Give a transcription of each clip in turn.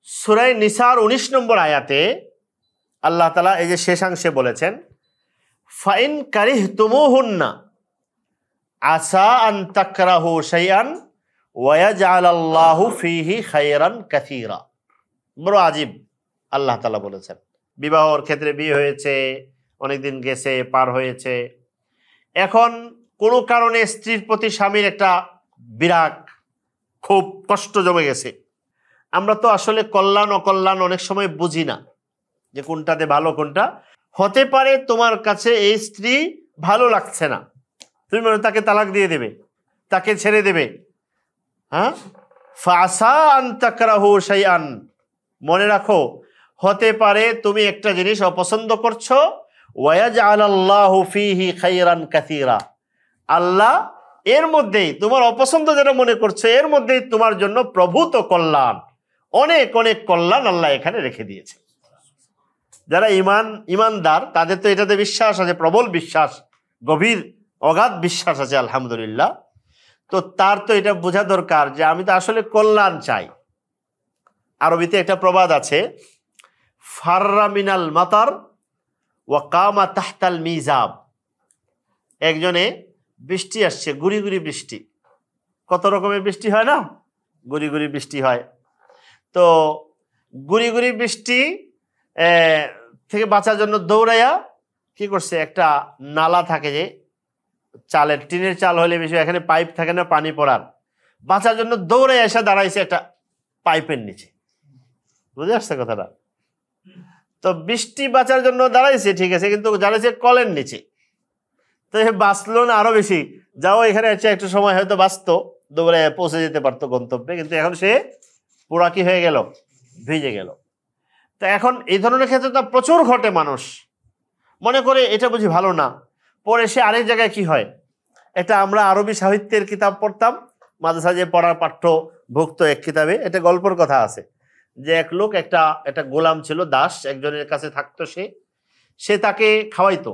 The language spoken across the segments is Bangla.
সূরা নিসার 19 নম্বর আয়াতে আল্লাহ তাআলা এই যে শেষাংশে বলেছেন, ফাইন কারিহতুমুহুন্না আসা আন তাকরাহু শাইআন ওয়া ইয়াজআলাল্লাহু ফীহি খায়রান কাসীরা। বড় আজীব আল্লাহ তাআলা বলেছেন। বিবাহর ক্ষেত্রে বিয়ে হয়েছে, অনেকদিন গেছে, পার হয়েছে, এখন কোনো কারণে স্ত্রীর প্রতি স্বামীর একটা বিরাগ, খুব কষ্ট জমে গেছে। আমরা তো আসলে কল্যাণ অকল্যাণ অনেক সময় বুঝি না যে কোনটাতে ভালো কোনটা। হতে পারে তোমার কাছে এই স্ত্রী ভালো লাগছে না, তুমি মনে তাকে তালাক দিয়ে দেবে, তাকে ছেড়ে দেবে। হ্যাঁ, ফাসা আন তাকরাহু শাইআন, মনে রাখো হতে পারে তুমি একটা জিনিস অপছন্দ করছো, ওয়া ইয়াজআলাল্লাহু ফীহি খায়রান কাসীরা, আল্লাহ এর মধ্যেই তোমার অপছন্দ যেটা মনে করছো এর মধ্যেই তোমার জন্য প্রভূত কল্যাণ, অনেক অনেক কল্যাণ আল্লাহ এখানে রেখে দিয়েছে। যারা ইমানদার তাদের তো এটাতে বিশ্বাস আছে, প্রবল বিশ্বাস, গভীর অগাধ বিশ্বাস আছে আলহামদুলিল্লাহ। তো তার তো এটা বোঝা দরকার যে আমি তো আসলে কল্যাণ চাই। আরবিতে একটা প্রবাদ আছে, ফাররা মিনাল মাতার ওয়া কামা তাহতাল মিজাব। একজনে বৃষ্টি আসছে, গুড়ি গুড়ি বৃষ্টি, কত রকমের বৃষ্টি হয় না, গুড়ি গুড়ি বৃষ্টি হয়। তো গুড়ি গুড়ি বৃষ্টি থেকে বাঁচার জন্য দৌড়াইয়া কি করছে, একটা নালা থাকে যে চালের, টিনের চাল হলে বেশি, এখানে পাইপ থাকে না পানি পড়ার, বাঁচার জন্য দৌড়াইয়া এসে দাঁড়াইছে একটা পাইপের নিচে। বুঝে আসছে কথাটা? তো বৃষ্টি বাঁচার জন্য দাঁড়াইছে ঠিক আছে, কিন্তু দাঁড়াইছে কলের নিচে। তো বাঁচলো না, আরো বেশি যাও এখানে আছে, একটু সময় হয়তো বাঁচতো, দৌড়ে পৌঁছে যেতে পারতো গন্তব্যে, কিন্তু এখন সে পুরা কি হয়ে গেল, ভিজে গেল। তো এখন এই ধরনের ক্ষেত্রে তো প্রচুর ঘটে, মানুষ মনে করে এটা বুঝি ভালো না, পরে সে আরেক জায়গায় কি হয়। এটা আমরা আরবি সাহিত্যের কিতাব পড়তাম, মাদ্রাসা যে পড়ার পাঠ্যভুক্ত এক কিতাবে এটা গল্পের কথা আছে, যে এক লোক একটা গোলাম ছিল, দাস একজনের কাছে থাকতো, সে তাকে খাওয়াইতো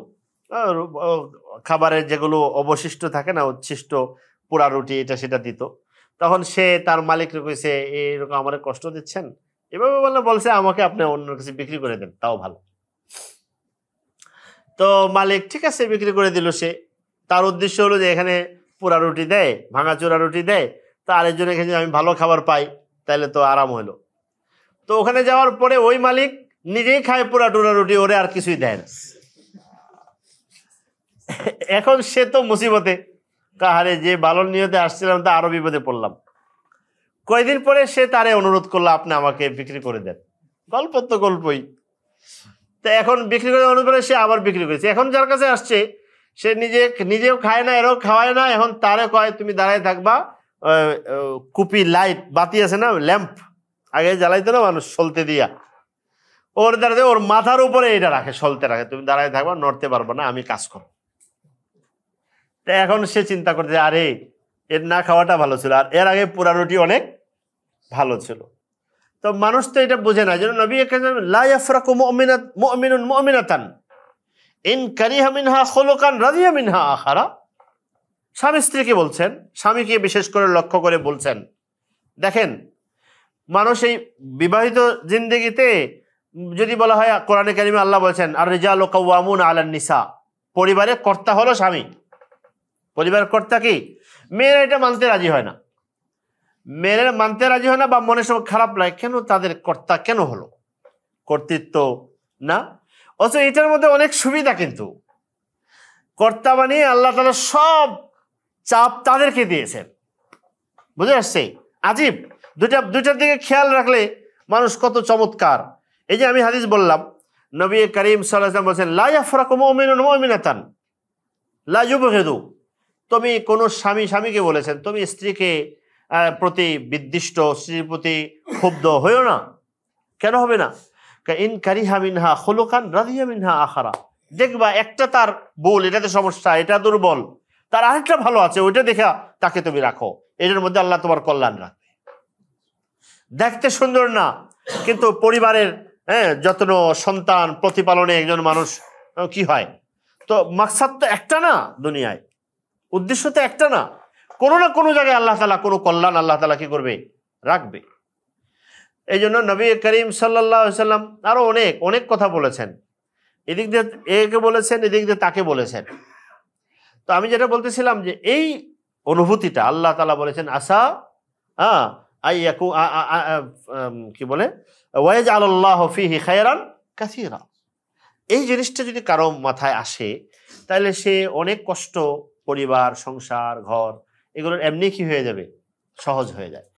খাবারের যেগুলো অবশিষ্ট থাকে না, উচ্ছিষ্ট পোড়া রুটি এটা সেটা দিত। তখন সে তার মালিককে কইছে, এরকম আমার কষ্ট দিচ্ছেন, এভাবে বলছে আমাকে আপনি অন্য কাছে বিক্রি করে দেন তাও ভালো। তো মালিক ঠিক আছে বিক্রি করে দিল। সে তার উদ্দেশ্য হলো যে এখানে পোড়া রুটি দেয়, ভাঙাচোরা রুটি দেয়, তো আরেকজন এখানে আমি ভালো খাবার পাই, তাহলে তো আরাম হলো। তো ওখানে যাওয়ার পরে ওই মালিক নিজেই খায় পোড়া টোড়া রুটি, ওরে আর কিছুই দেয় না। এখন সে তো মুসিবতে, কাহারে যে ভালো নিয়তে আসছিলাম তা আরো বিপদে পড়লাম। কয়েকদিন পরে সে তারে অনুরোধ করলো, আপনি আমাকে বিক্রি করে দেন। গল্প তো গল্পই। তো এখন বিক্রি করে অনুরোধ করে সে আবার বিক্রি করেছে। এখন যার কাছে আসছে সে নিজেও খায় না, এরও খাওয়ায় না। এখন তারে কয় তুমি দাঁড়ায় থাকবা, কুপি লাইট বাতি আছে না, ল্যাম্প আগে জ্বালাইতো না মানুষ সলতে দিয়া, ওর দাঁড়াতে ওর মাথার উপরে এটা রাখে, সলতে রাখে, তুমি দাঁড়ায় থাকবা, নড়তে পারবো না, আমি কাজ করবো। তো এখন সে চিন্তা করছে, আরে এর না খাওয়াটা ভালো ছিল, আর এর আগে পোড়া রুটি অনেক ভালো ছিল। তো মানুষ তো এটা বোঝে না, যেন নবী লা ইয়াফরাকু মুমিনুন মুমিনাতান ইন কারিহা মিনহা খুলুকান রাদিয়া মিনহা আখারা। স্বামী স্ত্রীকে বলছেন, স্বামীকে বিশেষ করে লক্ষ্য করে বলছেন, দেখেন মানুষ এই বিবাহিত জিন্দেগিতে যদি বলা হয়, কোরআনে কারিমে আল্লাহ বলছেন আর রিজালু কাওয়ামুনা আলান নিসা, পরিবারের কর্তা হলো স্বামী। পরিবারের কর্তা কি? মেয়েরা এটা মানতে রাজি হয় না, মেয়েরা মানতে রাজি হয় না, বা মনে সব খারাপ লাগে, কেন তাদের কর্তা কেন হলো, কর্তৃত্ব না। অথচ এটার মধ্যে অনেক সুবিধা, কিন্তু কর্তা বানিয়ে আল্লাহ তাআলা সব চাপ তাদেরকে দিয়েছেন। বুঝে আসছে? আজীব। দুইটার দিকে খেয়াল রাখলে মানুষ কত চমৎকার। এই যে আমি হাদিস বললাম, নবী করিম সাল্লাল্লাহু আলাইহি ওয়াসাল্লাম বলেছেন লা ইয়াফরাকু মুমিনুন মুমিনাতান লা ইউবগিদু। তুমি কোন স্বামীকে বলেছেন, তুমি স্ত্রীকে প্রতি বিদ্বিষ্ট, স্ত্রীর প্রতি ক্ষুব্ধ হইও না। কেন হবে না? ইন কারিহা মিনহা খুলুকান রাদিয়া মিনহা আখারা। দেখবা একটা তার ভুল, এটাতে সমস্যা, এটা দুর্বল, তার আরেকটা ভালো আছে, ওইটা দেখা তাকে তুমি রাখো, এটার মধ্যে আল্লাহ তোমার কল্যাণ রাখবে। দেখতে সুন্দর না, কিন্তু পরিবারের যত্ন, সন্তান প্রতিপালনে একজন মানুষ কি হয়, তো মাকসাদ তো একটা না, দুনিয়ায় উদ্দেশ্য তো একটা না, কোনো না কোনো জায়গায় আল্লাহ তাআলা কোনো কল্যাণ আল্লাহ তাআলা কি করবে, রাখবে। এই জন্য নবী করিম সাল্লাল্লাহু আলাইহি সাল্লাম আরো অনেক অনেক কথা বলেছেন, এদিক দিয়ে একে বলেছেন, এদিক দিয়ে তাকে বলেছেন। তো আমি যেটা বলতেছিলাম যে এই অনুভূতিটা আল্লাহ তাআলা বলেছেন আসা আইয়াকু কি বলে ওয়াজআলাল্লাহু ফীহি খায়রান কাসীরা, এই জিনিসটা যদি কারো মাথায় আসে তাহলে সে অনেক কষ্ট, পরিবার, সংসার, ঘর, এগুলোর এমনি কি হয়ে যাবে, সহজ হয়ে যায়।